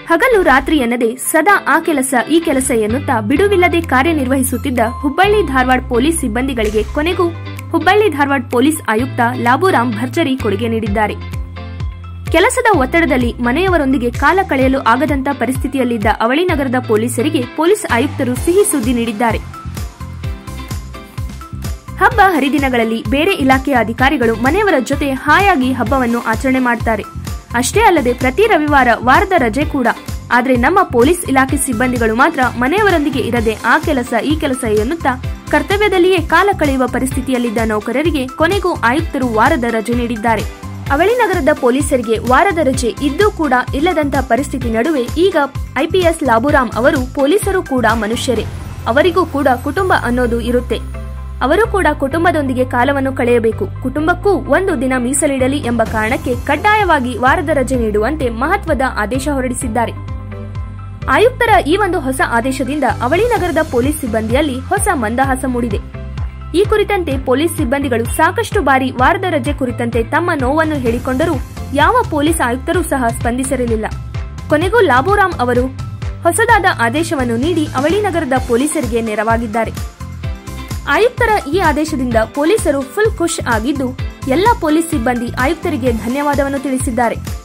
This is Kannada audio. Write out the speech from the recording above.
ಹಗಲು ರಾತ್ರಿ ಎನ್ನದೆ ಸದಾ ಆ ಕೆಲಸ ಈ ಕೆಲಸ ಎನ್ನುತ್ತಾ ಬಿಡುವಿಲ್ಲದೆ ಕಾರ್ಯನಿರ್ವಹಿಸುತ್ತಿದ್ದ ಹುಬ್ಬಳ್ಳಿ ಧಾರವಾಡ ಪೊಲೀಸ್ ಸಿಬ್ಬಂದಿಗಳಿಗೆ ಕೊನೆಗೂ ಹುಬ್ಬಳ್ಳಿ ಧಾರವಾಡ ಪೊಲೀಸ್ ಆಯುಕ್ತ ಲಾಬುರಾಮ್ ಭರ್ಜರಿ ಕೊಡುಗೆ ನೀಡಿದ್ದಾರೆ. ಕೆಲಸದ ಒತ್ತಡದಲ್ಲಿ ಮನೆಯವರೊಂದಿಗೆ ಕಾಲ ಕಳೆಯಲು ಆಗದಂತ ಪರಿಸ್ಥಿತಿಯಲ್ಲಿದ್ದ ಅವಳಿ ನಗರದ ಪೊಲೀಸರಿಗೆ ಪೊಲೀಸ್ ಆಯುಕ್ತರು ಸಿಹಿ ಸುದ್ದಿ ನೀಡಿದ್ದಾರೆ. ಹಬ್ಬ ಹರಿದಿನಗಳಲ್ಲಿ ಬೇರೆ ಇಲಾಖೆಯ ಅಧಿಕಾರಿಗಳು ಮನೆಯವರ ಜೊತೆ ಹಾಯಾಗಿ ಹಬ್ಬವನ್ನು ಆಚರಣೆ ಮಾಡ್ತಾರೆ. ಅಷ್ಟೇ ಅಲ್ಲದೆ ಪ್ರತಿ ರವಿವಾರ ವಾರದ ರಜೆ ಕೂಡ. ಆದ್ರೆ ನಮ್ಮ ಪೊಲೀಸ್ ಇಲಾಖೆ ಸಿಬ್ಬಂದಿಗಳು ಮಾತ್ರ ಮನೆಯವರೊಂದಿಗೆ ಇರದೆ ಆ ಕೆಲಸ ಈ ಕೆಲಸ ಎನ್ನುತ್ತಾ ಕರ್ತವ್ಯದಲ್ಲಿಯೇ ಕಾಲ ಕಳೆಯುವ ಪರಿಸ್ಥಿತಿಯಲ್ಲಿದ್ದ ನೌಕರರಿಗೆ ಕೊನೆಗೂ ಆಯುಕ್ತರು ವಾರದ ರಜೆ ನೀಡಿದ್ದಾರೆ. ಅವಳಿ ನಗರದ ಪೊಲೀಸರಿಗೆ ವಾರದ ರಜೆ ಇದ್ದೂ ಕೂಡ ಇಲ್ಲದಂತ ಪರಿಸ್ಥಿತಿ ನಡುವೆ ಈಗ ಐಪಿಎಸ್ ಲಾಬುರಾಮ್ ಅವರು ಪೊಲೀಸರು ಕೂಡ ಮನುಷ್ಯರೇ, ಅವರಿಗೂ ಕೂಡ ಕುಟುಂಬ ಅನ್ನೋದು ಇರುತ್ತೆ. ಅವರು ಕೂಡ ಕುಟುಂಬದೊಂದಿಗೆ ಕಾಲವನ್ನು ಕಳೆಯಬೇಕು, ಕುಟುಂಬಕ್ಕೂ ಒಂದು ದಿನ ಮೀಸಲಿಡಲಿ ಎಂಬ ಕಾರಣಕ್ಕೆ ಕಡ್ಡಾಯವಾಗಿ ವಾರದ ರಜೆ ನೀಡುವಂತೆ ಮಹತ್ವದ ಆದೇಶ ಹೊರಡಿಸಿದ್ದಾರೆ. ಆಯುಕ್ತರ ಈ ಒಂದು ಹೊಸ ಆದೇಶದಿಂದ ಅವಳಿ ನಗರದ ಪೊಲೀಸ್ ಸಿಬ್ಬಂದಿಯಲ್ಲಿ ಹೊಸ ಮಂದಹಾಸ ಮೂಡಿದೆ. ಈ ಕುರಿತಂತೆ ಪೊಲೀಸ್ ಸಿಬ್ಬಂದಿಗಳು ಸಾಕಷ್ಟು ಬಾರಿ ವಾರದ ರಜೆ ಕುರಿತಂತೆ ತಮ್ಮ ನೋವನ್ನು ಹೇಳಿಕೊಂಡರೂ ಯಾವ ಪೊಲೀಸ್ ಆಯುಕ್ತರೂ ಸಹ ಸ್ಪಂದಿಸಿರಲಿಲ್ಲ. ಕೊನೆಗೂ ಲಾಬುರಾಮ್ ಅವರು ಹೊಸದಾದ ಆದೇಶವನ್ನು ನೀಡಿ ಅವಳಿ ನಗರದ ಪೊಲೀಸರಿಗೆ ನೆರವಾಗಿದ್ದಾರೆ. ಆಯುಕ್ತರ ಈ ಆದೇಶದಿಂದ ಪೊಲೀಸರು ಫುಲ್ ಖುಷ್ ಆಗಿದ್ದು ಎಲ್ಲ ಪೊಲೀಸ್ ಸಿಬ್ಬಂದಿ ಆಯುಕ್ತರಿಗೆ ಧನ್ಯವಾದವನ್ನು ತಿಳಿಸಿದ್ದಾರೆ.